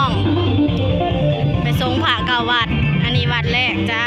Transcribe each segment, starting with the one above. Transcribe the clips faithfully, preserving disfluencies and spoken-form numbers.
องไปทรงผ่าเก่าวัดอันนี้วัดแรกจ้า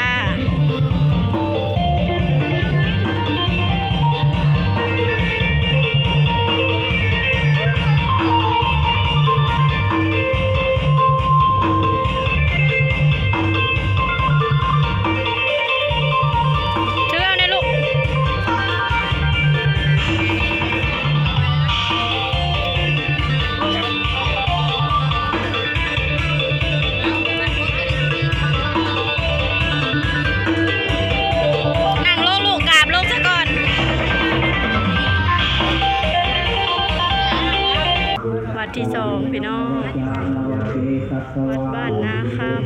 วัดที่สองพี่น้องวัดบ้านนาครับ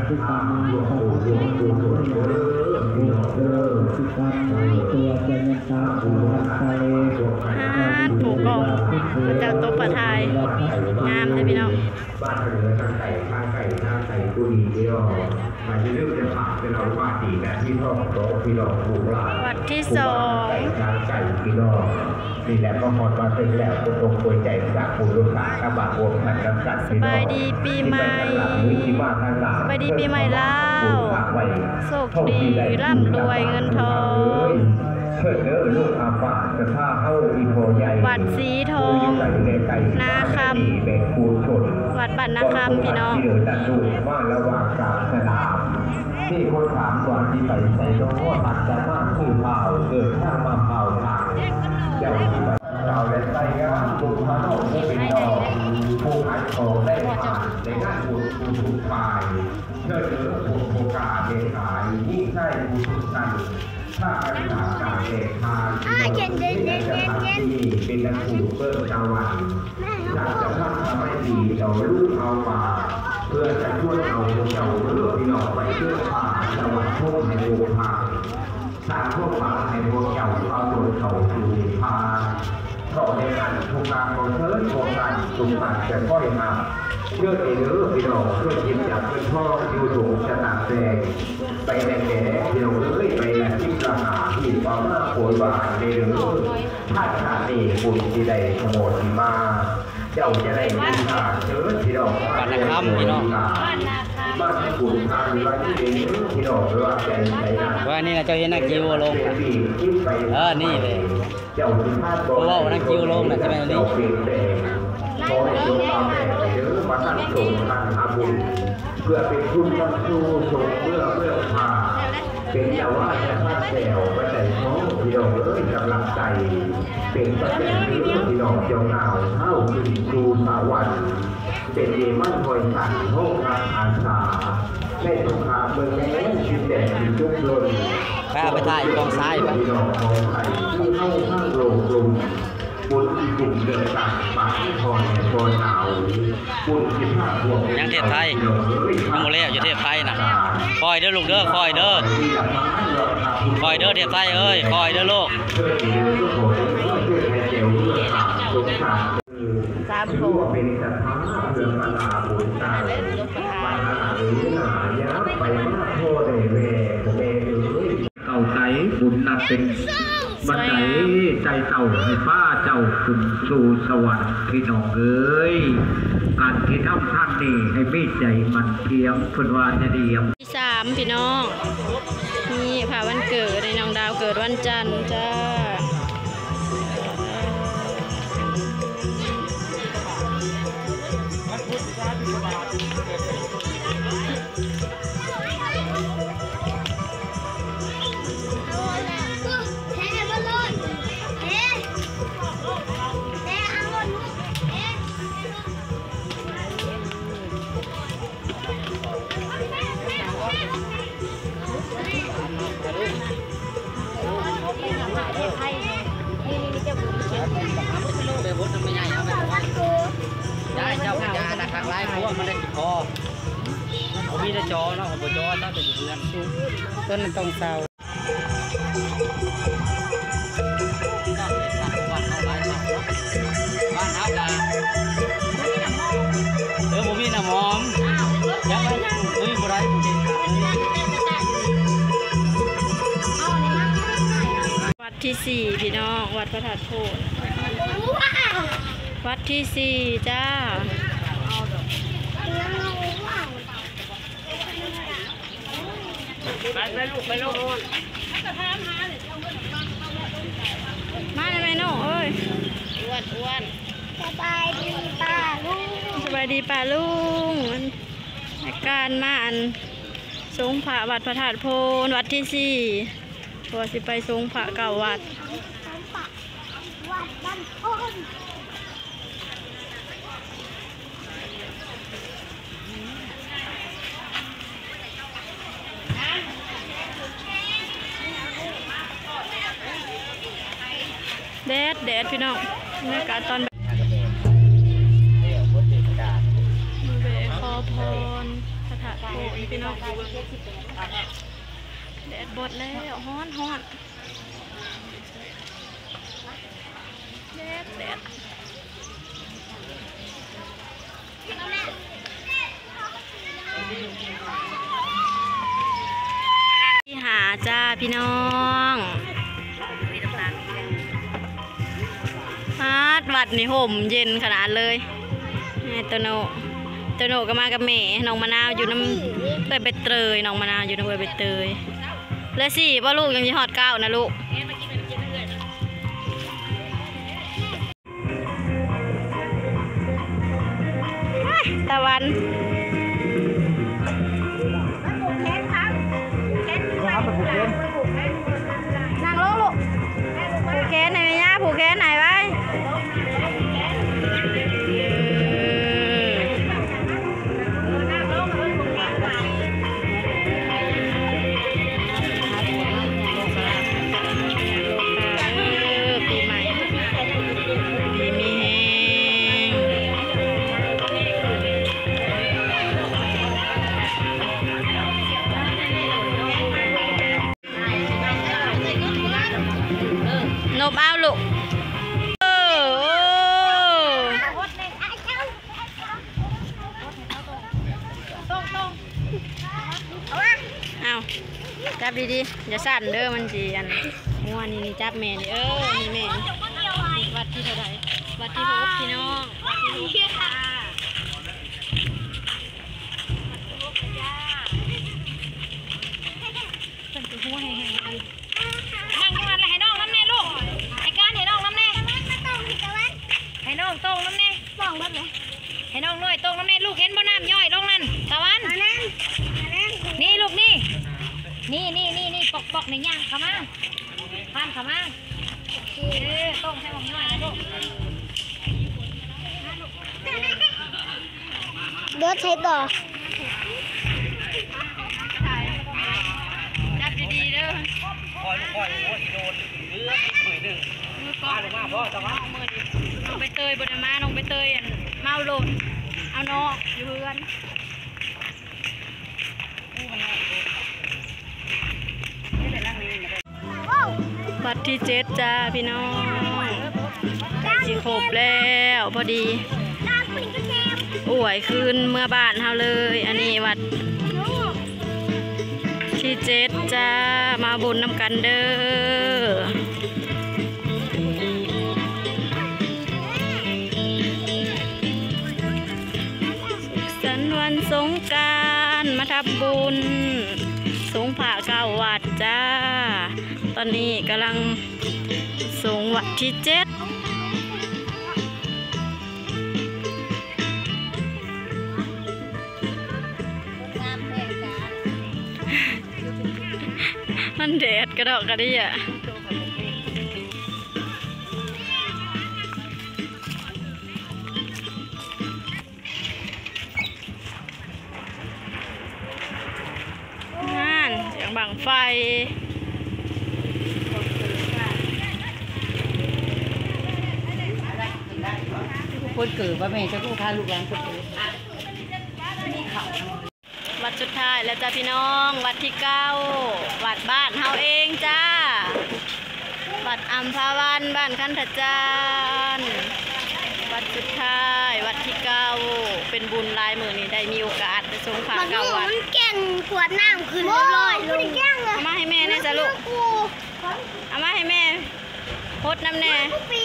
ฮาดหมูกรอบพระเจ้าโต๊ะประทายงามเลยพี่น้องบ้านเรือทางไก่ทางไก่ทางไก่กุดีเดียวมาจะเลือกจะผ่านเป็นเราว่าดีแบบที่พ่อโต๊ะพี่ดอกผูกหลานวัดที่สองไก่ทางไก่พี่ดอกนี่แหละก็หอดมาเป็นแล้วตรงโวยใจจากผู้รักษาข้าบาทวงหันกำจัดสบายดีปีใหม่สบายดีปีใหม่แล้วโชคดีร่ำรวยเงินทองเชิดเด้อลูกอาฝาจะท่าเข้าอีโพใหญ่วัดสีทองนาคำวัดบ้านนาคำพี่น้องที่เดินตัดดูว่าระหว่างกลางสนามที่คนถามก่อนที่ไปใส่โน้ตตัดจะมากคือเผาเกิดข้างมาเผาทางเจ้าที่ไปเราและใส่ก็ปลูกพระโน้ตผู้เป็นดอกผู้ขายของได้ผ่านในงานบุญผู้ถูกปลายเชิดเด้อผู้โอกาสเด็กขายยิ่งใช่ผู้ถูกใจถ้าอธิษฐานการเด็กทานที่จะทำที่เป็นนักผูกเพิ่มชาววันอยากจะทำทำให้ดีเราลูกเอามาเพื่อจะช่วยเอาพวกเจ้าเลือกพี่น้องไปเชื่อพาจังหวัดพวกในโลกาสารพวกมาในพวกเจ้าเอาตัวเขาสู่พาต่อในการโครงการของเธอโครงการสุขภาพจะค่อยมาเชื่อเอเดอร์พี่น้องเพื่อยิ้มจากเพื่อนพ่ออยู่ถูกชะตาแดงไปแดงแดงเดี๋ยวเอ้ยไปแดงที่ราคาที่ความน่าโวยบาในเรื่องท่าชาติบุญที่ใดขโมยมาเจ้าจะได้ยินทางเชิญพี่น้องบ้านนาคำพี่น้องบ้านบุญทางหรือว่าที่เองพี่น้องหรือว่าใจใจนะว่านี่นะเจ้าเห็นนักจิวลงเออนี่เลยเพราะว่านักจิวลงนะใช่ไหมนี่ขอให้จงตามแต่เยอะมาตั้งโสมตั้งอาบุญเพื่อเป็นทุนตั้งสู้โสมเมื่อเมื่อพาเป็นเจ้าว่าจะท่าแซวไปแต่ท้องพี่น้องเอ้ยกำลังใจเป็นประเด็นเรื่องพี่น้องเจ้าหนาวเท่าขึ้นครูสาวันเป็นเยมันคอยสั่งโทษทางอาสาแม่ทุกขาเมืองแม่ชิดแดดชิดทุกลนไปเอาไปถ่ายกองซ้ายไปพี่น้องมองไข่ที่เข้าข้างโรงกลุ่มบุญที่กลุ่มเดินต่างปากที่คอยคอยหนาวบุญที่ผ้าห่วงยังเทพไทยยังโมเล่อยู่เทพไทยนะคอยเด้อลูกเด้อคอยเด้อคอยเด้อเทพไทยเอ้ยคอยเด้อลูกสามโถเป็นสัตว์เรื่องปัญหาบุญตาปัญหาหรือหนายับไปมากโทษในเวผมเองเอาใจบุญนับเป็นบันไดใจเต่าให้ป้าเจ้าขึ้นสู่สวรรค์พี่น้องเอ้ยการที่ทำท่านนี่ให้มีใจมันเพียงคนวานจะเดียมที่สามพี่น้องนี่ผ่าวันเกิดในน้องดาวเกิดวันจันทร์จ้าเจ้าพญานะครั้งแรกพวกมันได้คอผมมีแต่จอเนาะผมจอถ้าเป็นเพื่อนต้นตรงเสาบ้านเท้าดาเออผมมีน้ำหอมยังไงยังเฮ้ยบ่ได้จริงวัดที่สี่พี่น้องวัดพระธาตุโพธิ์วัดที่สี่จ้าไปไปลูกไปลูกมาเลยแม่น้องเอ้ยอ้วนอ้วนสบายดีป้าลุงสบายดีป่าลุงอาการมาอันสงพระวัดพระธาตุโพนวัดที่สี่ตัวสิไปสงพระเก่าวัดน้ำปะวัดบ้านอ้นแดดแดดพี่น้องบรรยากาศตอนบ่ายมือเบขอพรพระธาตุโพนพี่น้องแดดบดแล้วฮ้อนฮ้อนแดดแดดที่หาจ้าพี่น้องฮัดวัดนี่ห่มเย็นขนาดเลยไงตัวโนตัวโนก็มากับแม่น้องมะนาวอยู่น้ำเตยใบเตยน้องมะนาวอยู่น้ำเตยใบเตยเลยสิว่าลูกยังยี่หอดเก้านะลูกตะวันนั่งลงลูกผูกแขนไหนไหมย่าผูกแขนไหนไว้ปีใหม่ปีมีแหงนบเอาลูกเออโอ้เอาจับดีๆอย่าสั่นเด้อมันจีอันงัวนี่นี่จับแม่นี่เออนี่แม่วัดที่เท่าไหร่วัดที่หกพี่น้องวัดที่หกค่ะเป็นตัวหัวแห้งๆนั่งที่วันเลยให้น้องน้ำแน่ลูกไอ้การให้น้องน้ำแน่ให้น้องตรงน้ำแน่มองแบบไหนให้น้องน้อยตรงน้ำแน่ลูกเห็นบ่น้ำย่อยลงนั่นตะวันนี่ลูกนี่นี่นี่นี่นี่ปอกปอกในย่างเข้ามาผ่านเข้ามาเออตรงใส่หมองย่อยนะลูกเดือดใช้ต่อจับดีๆเด้อคอยลูกคอยโอ้ยโดนเลือดมือหนึ่งมือก่อมาน ลงมาพ่อจะว่ามือดิน้องไปเตยบนมาน้องไปเตยอันเมาโลดเอาน้องอยู่เพื่อนวัดที่เจ็ดจ้าพี่น้องใกล้สิครบแล้วพอดีอวยคืนเมื่อบ้านเฮาเลย อันนี้วัดที่เจ็ดจ้ามาบุญน้ำกันเด้อสุขสันต์วันสงกรานต์มาทำบุญสงผ่าเก้าวัดจ้าตอนนี้กำลังสงวัดที่เจ็ดมันแดดกระดอกกระเดี่ยงานเสียงบังไฟคนเกิดว่าแม่จะกู้ค่าลูกหลานคนเกิดวัดสุดท้ายแล้วจ้าพี่น้องวัดที่เก้าวัดบ้านเฮาเองจ้าวัดอัมพวันบ้านคันธจารย์วัดสุดท้ายวัดที่เก้าเป็นบุญลายมือนี่ได้มีโอกาสไปสงขลาเก้าวัดมันเก่งขวดน้ำขึ้นลอยลงเอาเอามาให้แม่แน่จ้ะลูกเอามาให้แม่พดน้ำแน่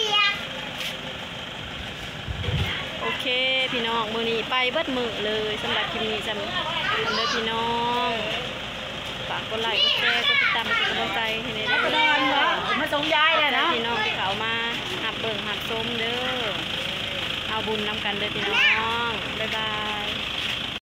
โอเคพี่น้องมือนี้ไปเบิดมือเลยสำหรับคลิปนี้จำเด้อพี่น้องฝากกดไลค์กดแชร์กดติดตามเป็นกำลังใจให้ในเด้อดอนเหรอมาส่งยายเลยนะพี่น้องที่เขามาหับเบิ่งหับชมเด้อเอาบุญนำกันเด้อพี่น้องบ๊ายบาย